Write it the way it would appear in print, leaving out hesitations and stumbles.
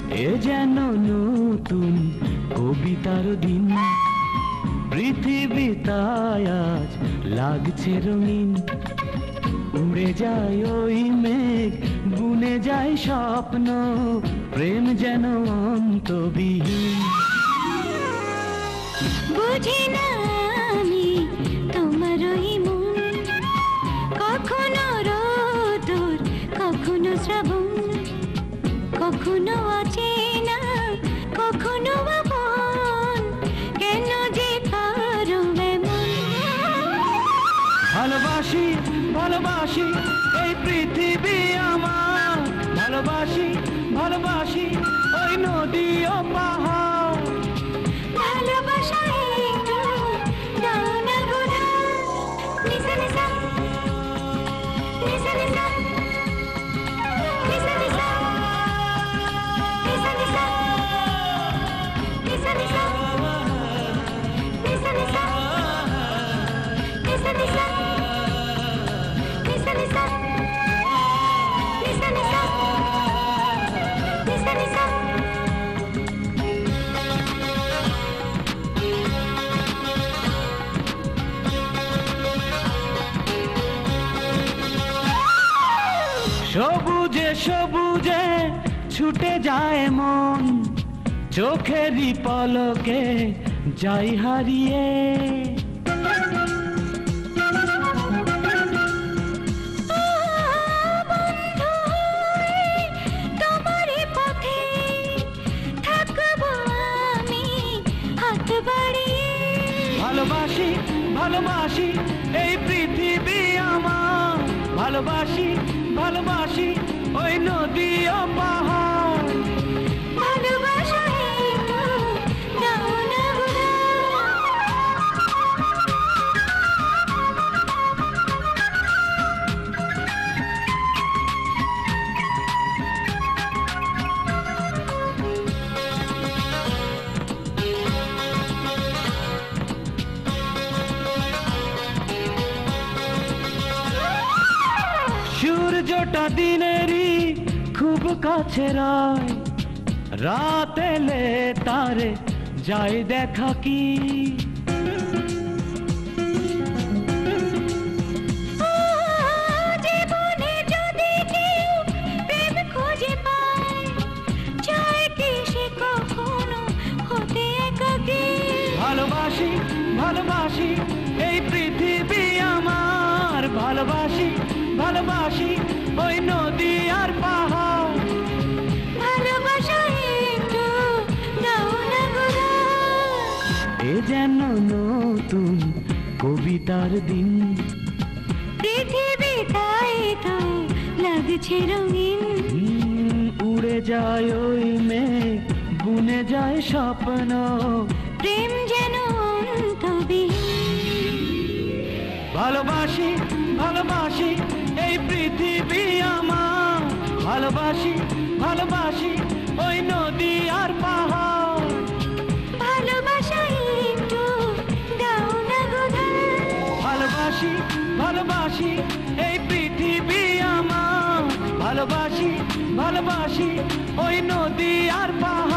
এ যেন নতুন কবিতার দিন, পৃথিবীটায় আজ লাগছে রঙিন। উড়ে যায় ওই মেঘ, বুনে যায় স্বপ্ন, প্রেম যেন অন্তবিহীন। বুঝি না আমি তোমার ওই মন, কখনো রোদুর কখনো শ্রাবণ, কখনো অচেনা কখনো আপন, কেন যে কারো এমন। ভালোবাসি ভালোবাসি এই পৃথিবী আমার, ভালোবাসি ভালোবাসি ওই নদী ও পাহাড়। ভালোবাসা একটু দাও না গোধা, নিসা নিসা নিসা নিসা নিসা নিসা নিসা নিসা নিসা নিসা নিসা নিসা নিসা নিসা নিসা নিসা নিসা নিসা নিসা। সবুজে সবুজে ছুটে যায় মন, চোখেরই পলকে যাই হারিয়ে। তোমারই পথে থাকবো আমি হাত বাড়িয়ে। ভালোবাসি ভালোবাসি এই পৃথিবী আমার, ভালোবাসি ভালোবাসি ওই নদী ও পাহাড়। ভালোবাসা একটু দাও না গোধা। সূর্যটা দিনেরই খুব কাছে রয়, রাত এলে তারে যায় দেখা কি। জীবনে যদি কেউ প্রেম খুঁজে পায়, চায় কি সে কখনো হতে একাকী। ভালোবাসি ভালোবাসি এই পৃথিবী আমার, ভালোবাসি ভালোবাসি ওই নদী আর পাহাড়। ভালোবাসা একটু দাও না গোধা। এ যেন নতুন কবিতার দিন, পৃথিবীটাই তো লাগছে রঙিন। উড়ে যায় ওই মেঘ, বুনে যায় স্বপ্ন, প্রেম যেন অন্তবিহীন। ভালোবাসি ভালোবাসি এই পৃথিবী আমার, ভালোবাসি ভালোবাসি ওই নদী আর পাহাড়। ভালোবাসা একটু দাও না গোধা। ভালোবাসি ভালোবাসি এই পৃথিবী আমার, ভালোবাসি ভালোবাসি ওই নদী আর পাহাড়।